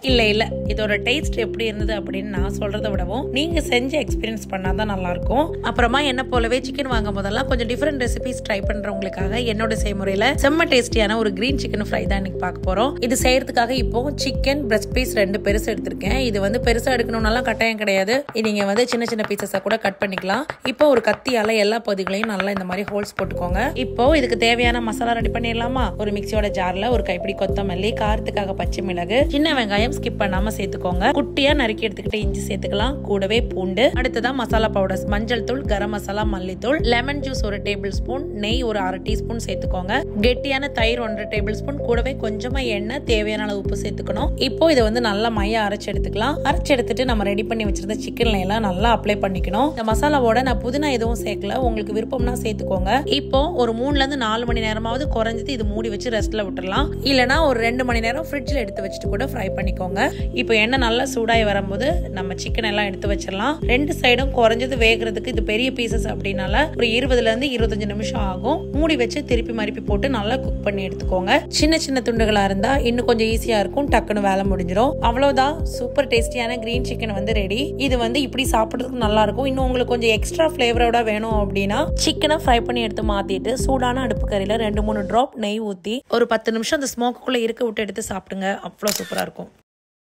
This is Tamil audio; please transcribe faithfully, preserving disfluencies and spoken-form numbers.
இல்ல இல்ல இதோட டேஸ்ட் எப்படி இருந்தது அப்படின்னு நான் சொல்றதை விடவும் நீங்க செஞ்சு எக்ஸ்பீரியன்ஸ் பண்ணாதான் நல்லா இருக்கும். அப்புறமா என்ன போலவே சிக்கன் வாங்கும் போதெல்லாம் கொஞ்சம் டிஃபரெண்ட் ரெசிபிஸ் ட்ரை பண்றவங்களுக்காக என்னோட செய்முறையில செம்ம டேஸ்டியான ஒரு கிரீன் சிக்கன் ஃப்ரை தான் இன்னைக்கு பார்க்க போறோம். இது செய்யறதுக்காக இப்போ சிக்கன் பிரஸ்ட் பீஸ் ரெண்டு பெருசு எடுத்திருக்கேன். இது வந்து பெருசா எடுக்கணும்னாலாம் கட்டாயம் கிடையாது. நீங்க வந்து சின்ன சின்ன பீசஸா கூட கட் பண்ணிக்கலாம். இப்போ ஒரு கத்தியால எல்லா பகுதிகளையும் நல்லா இந்த மாதிரி ஹோல்ஸ் போட்டுக்கோங்க. இப்போ இதுக்கு தேவையான மசாலா ரெடி பண்ணிடலாமா? ஒரு மிக்சியோட ஜார்ல ஒரு கைப்பிடி கொத்தமல்லி, காரத்துக்காக பச்சை மிளகு, சின்ன வெங்காயம் ஸ்கிப் பண்ணாம சேர்த்துக்கோங்க. குட்டியா நறுக்கி எடுத்துக்கிட்டு இஞ்சி சேர்த்துக்கலாம். கூடவே பூண்டு, அடுத்ததா மசாலா பவுடர்ஸ், மஞ்சள் தூள், கரம் மசாலா, மல்லித்தூள், லெமன் ஜூஸ் ஒரு டேபிள் ஸ்பூன், நெய் ஒரு அரை டீஸ்பூன் சேர்த்துக்கோங்க. கெட்டியான தயிர் ஒன்றரை டேபிள் ஸ்பூன், கூடவே கொஞ்சமா எண்ணெய், தேவையான அளவு உப்பு சேர்த்துக்கணும். இப்போ இதை வந்து நல்லா மையா அரைச்சு எடுத்துக்கலாம். அரைச்சு எடுத்துட்டு நம்ம ரெடி பண்ணி வச்சிருந்த சிக்கன்ல எல்லாம் நல்லா அப்ளை பண்ணிக்கணும். இந்த மசாலாவோட நான் புதினா எதுவும் சேர்க்கல, உங்களுக்கு விருப்பம்னா சேர்த்துக்கோங்க. இப்போ ஒரு மூணுல இருந்து நாலு மணி நேரமாவது குறைஞ்சது இது மூடி வச்சு ரெஸ்ட்ல விட்டுறலாம். இல்லனா ஒரு ரெண்டு மணி நேரம் ஃப்ரிட்ஜ்ல எடுத்து வச்சுட்டு கூட ஃப்ரை பண்ணிக்கோங்க. இப்போ எண்ணெய் நல்லா சூடாகி வரும்போது நம்ம சிக்கன் எல்லாம் எடுத்து வச்சிடலாம். ரெண்டு சைடும் குறைஞ்சது வேகிறதுக்கு இது பெரிய பீசஸ் அப்படின்னால ஒரு இருபதுல இருந்து இருபத்தஞ்சு நிமிஷம் ஆகும். மூடி வச்சு திருப்பி மறுப்பி போட்டு நல்லா குக் பண்ணி எடுத்துக்கோங்க. சின்ன சின்ன துண்டுகளா இருந்தா இன்னும் கொஞ்சம் ஈஸியா இருக்கும், டக்குன்னு வேலை முடிஞ்சிடும். அவ்வளவுதான், சூப்பர் டேஸ்டியான கிரீன் சிக்கன் வந்து ரெடி. இது வந்து இப்படி சாப்பிடுறதுக்கு நல்லா இருக்கும். இன்னும் உங்களுக்கு கொஞ்சம் எக்ஸ்ட்ரா பிளேவரோட வேணும் அப்படின்னா சிக்கனை ஃப்ரை பண்ணி எடுத்து மாத்திட்டு சூடான அடுப்பு கறியில ரெண்டு மூணு டிராப் நெய் ஊத்தி ஒரு பத்து நிமிஷம் அந்த ஸ்மோக்குள்ள இருக்க விட்டு எடுத்து சாப்பிடுங்க. அவ்வளவு சூப்பரா இருக்கும்.